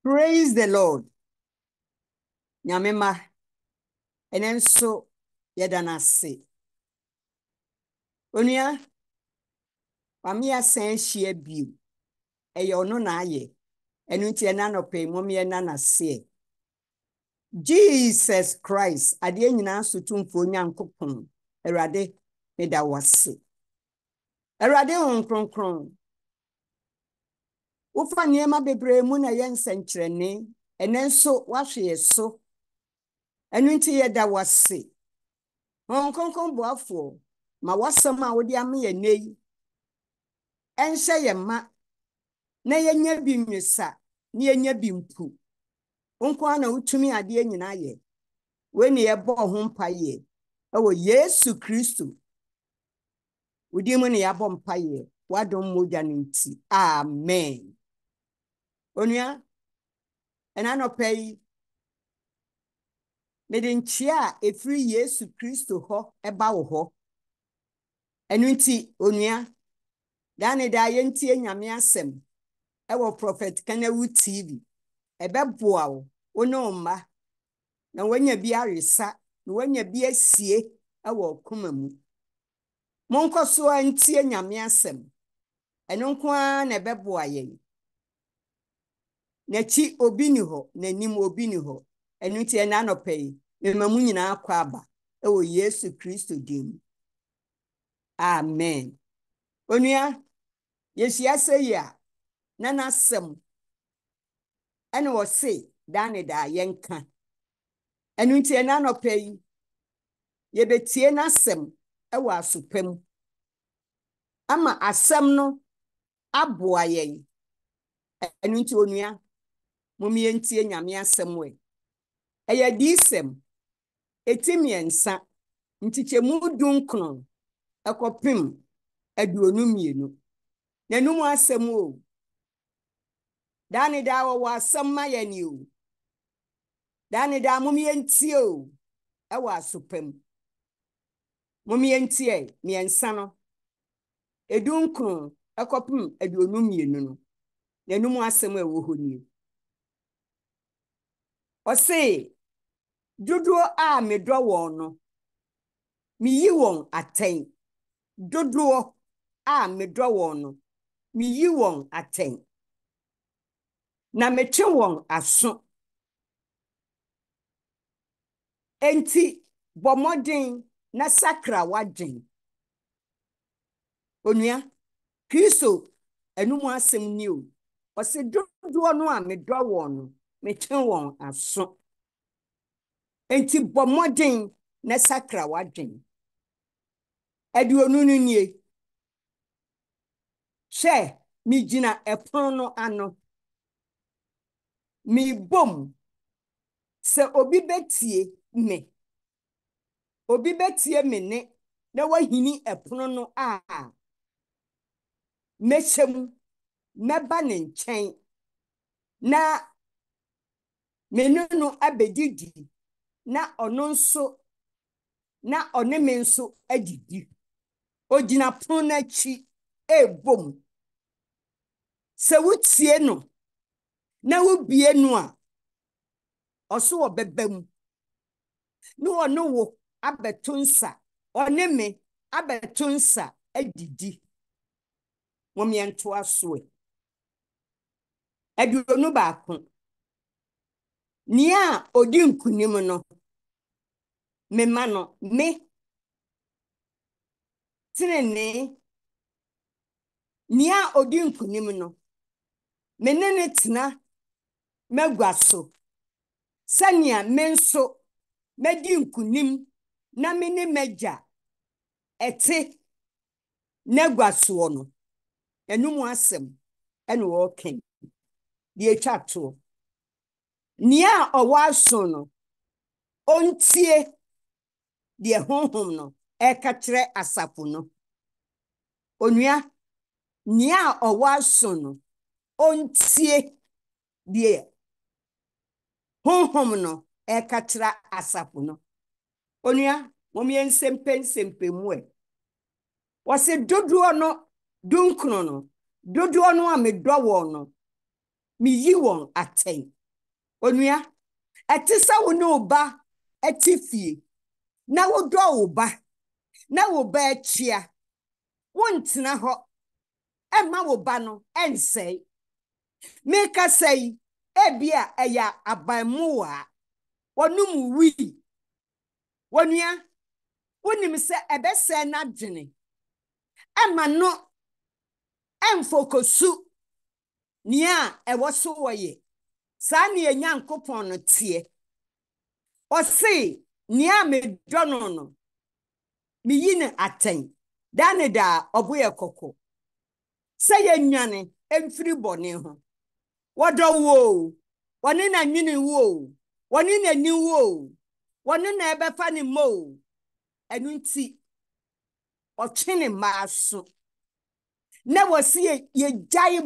Praise the Lord. Nyamema. And then so yedana se. Onia. Pamia sen share biu. Eyo no na ye. Enunti enano pe momi enana se. Jesus Christ. Adie nyina sotumfo Nyankopon. Erade meda wase. Erade kronkron. Ufa niema bebre mu na ye nsenkyerene. Enenso wahwe so. Enunti yeda wase. Kronkron boafo. Ma wasama wodi ame ye nei. Enhye ye ma na yenya bi nwesa na yenya bi mpu. Onkwa na utumi ade nyina ye. We ne ye bo ho mpaye. Ewo Yesu Kristo. Udi mu ne ya bo mpaye. Wadom moja nti. Amen. Onua enanopei medinchia efri Yesu Kristo ho eba wo ho. Enunti onua dane da yentie nyame asem ewo prophet Kanewu TV ebeboa wo ono ma na wanya bi aresa na wanya bi asie ewo koma mu monkoso antie nyame asem eno nko a na ebeboa yen na chi obi ni ho na nim obi ni ho enunti enanopei memamu nyina akwa aba ewo Yesu Kristo dim. Amen. Onua Yesia say ya na nasem ene wo se dane da yenka enunti enanopei ye betie nasem ewo asopam ama asem no aboa yen enunti onua momi entie nyame asem we eye disem etimiensa ntichemu dunkron ekopim aduonu mienu nanum asem o dane da wo asem mayani o dane da momi entie o ewo asopam momi entie miensa no edunkron ekopim aduonu mienu no nanum asem ewo honi o se dodo a medro won no mi yi won aten dodo a medro won no mi yi won aten na metwe won aso enti bomodin na sakra wadwen onua Kristo enum asem ni o se dodo no a medro won no metwe won aso enti bomodin na sakra wadwen aduonu no nie she mi gina epon no ano mi bom se obi betie me ne na wahini epon no a mechem meba ne nchen na menu no abedidi na ono nso na oneme nso adidi ogina pon na chi ebom se wutie no na wubie no a oso obebam no ono wo abetonsa oneme abetonsa adidi momiento asoe aduonu baako nia odi nkunim no me mano me tinene nia odi nkunim no menene tena magwaso sania menso medi nkunim na mene meja ete nagwaso no enum asem ene wo ken die twato nia owaso no ontie die honhom no ekatre asapo no onua nia owaso no ontie die honhom no ekatra asapo no onua momien sempe mue wase dodo no dunkno no dodo no a medwo won no mi yi won aten onua etisa wo ne oba etifie na wo do oba na wo ba achia wontena ho emma wo ba no ensei meka sei ebia eya abamuwa wonum wi wonua wonim se ebese na dwene emma no emfokosu nia ewo so woye sa ne Nyankopon no tie o se nia me dono no me yine aten dane da oboye koko se ye nwane emfiri bone ho wodo wo wone na nwini wo wone na ni wo wone na ebefa ne mo enu nti o twene maaso na wose ye gyae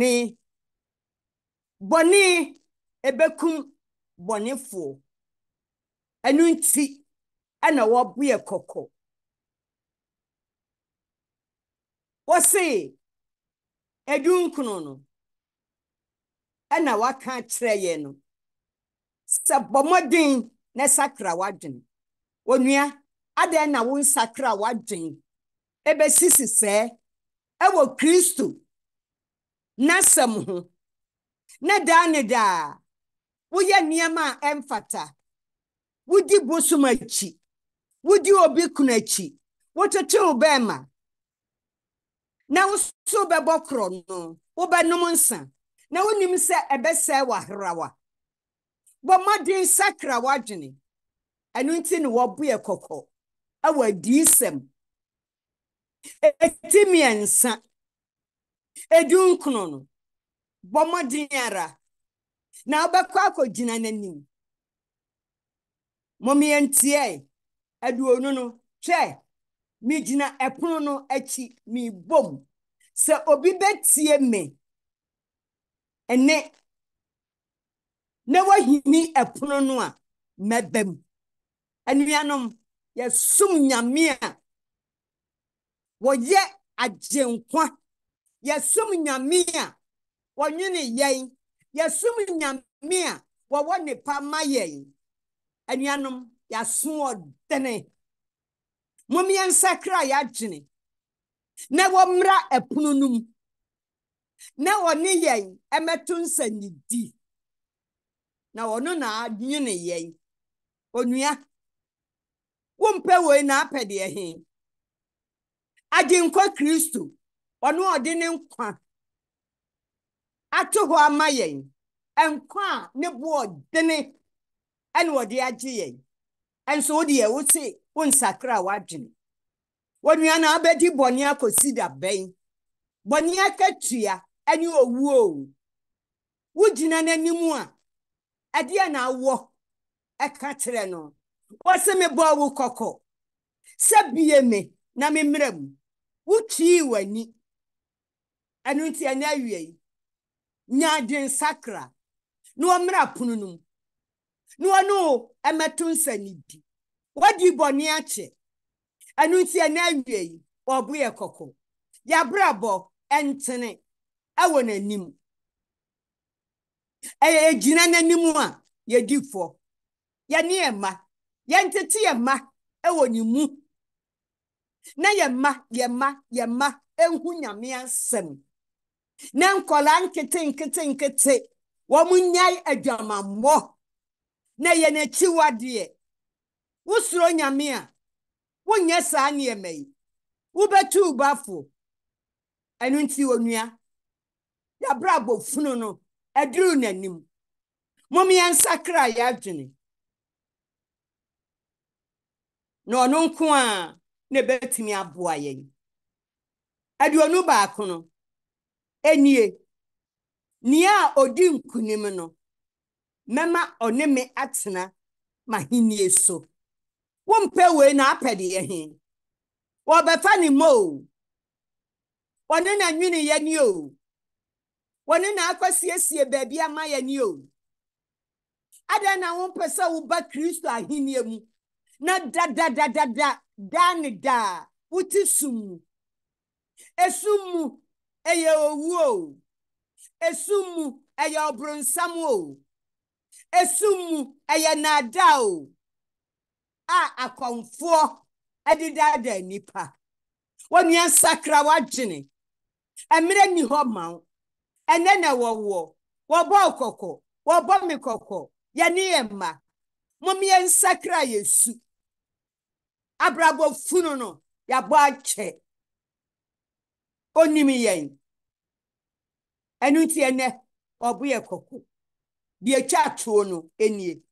bone ebekum bonefo enu nti ana wo boye koko wose edunkuno no ana waka kire ye no se bomodin na sakra wadwen onua ade na wo sakra wadwen ebe sisi se ewo Kristo na sam ho na da ne da wo ye niema emfata wudi bosumachi wudi obi kunachi wototo obema na wo so bebokro no wo benum nsa na wonim se ebese wahrawa bo modin sakra wadwene enu nti ne wo boye kokko awa disem etimiensa edunkuno no bo modin ara na obekọ akogina nanim momientie aduonu no hwe mi gina epono no achi mi bom se obi betie me ene na wahini epono no a mebam anuanom yesum nyame a woye agenkwa yesum nyame a wonwene yen yesum nyame a wo ne pa mayen anuanom yaso odene momien sakra ya dwene na womra epono num na woni yen emetun sanidi na wono na adwene yen onua wompe we na apede he aginkwa Kristo ono ode ne nkwa ato ho amayen enkwa ne bo odene ene wode age yen enso wode ye wote wonsakra wadwene wonua na abedi bone akosida ben bone akatua ene owuo wugina nanimu a ade na awo eka kire no wose me bo wo kokko sabie me na me mram wutwi wani anu nti ana awie nyaadwen sakra no omra pununum no ono emetun sanidi wadi bone ache anu nti ana awie oboye kokko ya brabo entene awo nanim gina nanim a yedifo ya ne ema yentete ema ewo ni mu na yema enhu nyame asem na nkola nkete wo munyai adwamammo na ye na chiwade wusuro nyame a wonye saa ne emai wubetu bafo enu nti onua ya brabo funu no aduru nanim momian sakra ya dwene no no nko a ne betimi aboa yen aduonu ba kono enie nia odi nkunim no mema oneme atena mahinie so wompe we na apede ye he wo befa ni mo wone na nwini ye ni o wone na akwasiesie baabi ama ye ni o ada na wompe se wo ba Kristo ahinie mu na da wutisum esumu eye owu o esumu eye obronsam o Esumu eye nada o. Akonfo edida nipa. Wonu ansakra wagene. Emre ni ho ma. Ene na wo bo kokko. Wo bo mi kokko. Ye ni emma. Momi ansakra Yesu. Abrabo funu no ya bo ache. Onimi yen. Enu ti ene obo ye kokko. Die twa tuo no enie.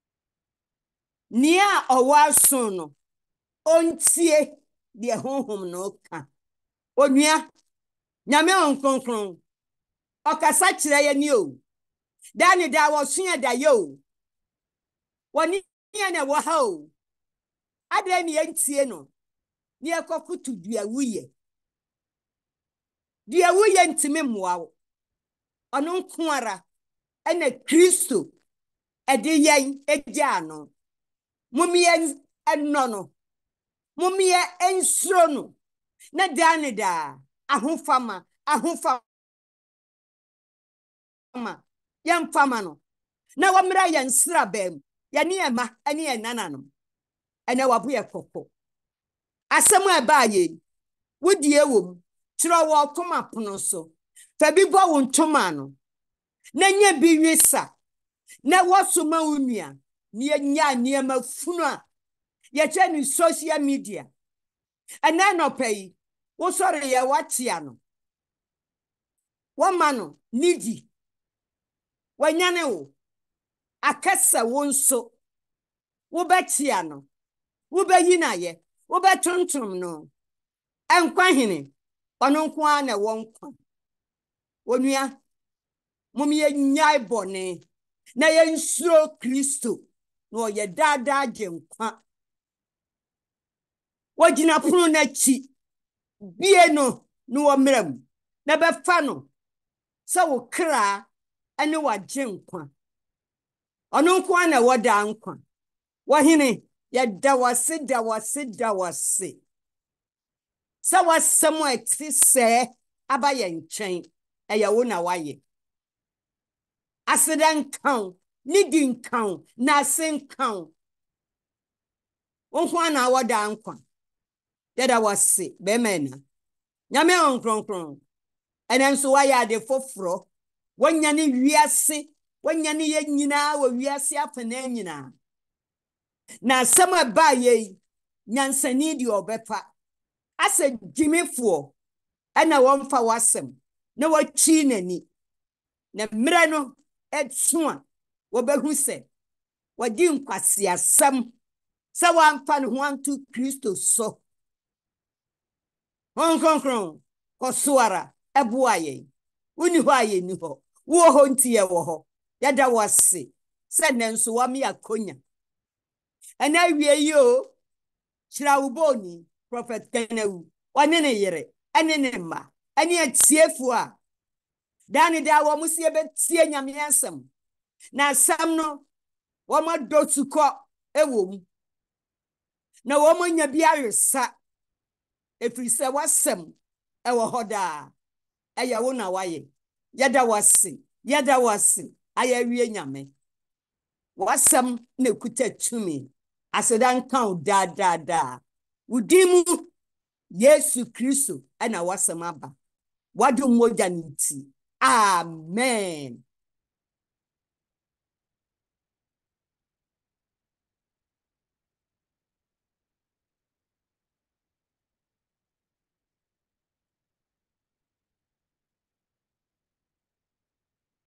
Nia owa so no ontie de honhom no ka. Onua nyame onkonkron okasa kire ye ni o. Dani da wo sua da ye o. Woni na wo ha o. Ade ni entie no. Ni ekokutu dua wuye. Dua wuye ntime mmoa wo. Ono nko ara ene Kristo ede yen eja no. Mumie enno no. Mumie ensuro no. Na dani da ahofama yamfama no. Na wamra yansra bam. Ya ni ema ene enananom. Ene wabu ye kokko. Asemu eba ye. Wodie wom. Tro wo toma pono so. Fa bi bo wo ntoma no. Na nya bi wisa. Na wasoma unua. Ni nya niema funu a. Ye che ni social media. Ena no pay. Wo sori ye watia no. Woma no nidi. Wanyane wo. Akasa wo nso. Wo betia no. Wo beyina ye. Wo betontom no. Enkwa hene. Ono nko a na wo nkwa. Onua. Momi ye nyai bone. Na ye nsuro Kristo. No ye dada genkwa. Wajina punu na chi. Bie no wo mram. Na befa no. Sa wo kra ene wa genkwa. Ono nko a na wo da nkwa. Wo hene ye dawase. Sa wasemo eti se abaye nchen. Eya wo na waye. Aseden kan, nidi kan, nasen kan. Onkwa na wada nkwa. Deda wase, bemena. Nyame onkronkron. Enenso waya de foforo. Wanyane wiase, wanyane ye nyina wo wiase afena nyina. Na sama ba ye nyansani di obefa. Ase jimefo. Ena womfa wasem. Na wachi nani. Na mre no etsua wobehu se wadi nkwasi asam se wamfa no ho anto Kristo so honkonkron kosoara eboaye uni ho aye ni ho wo ho ntie wo ho yada wase se nenso wame akonya ana wie yo chirawuboni prophet Kenewu one ne yere ene ne ma ene atiefu a dani da wo musie betie nyame ansem na sam no wo ma dotuko ewom na wo mo nya bia wesa efiri se wasem ewo hoda eya wo na waye yada wase aya wie nyame wasem na kuta tumi asedan kan da udimu Yesu Kristo ana wasem aba wadu moja nti amen.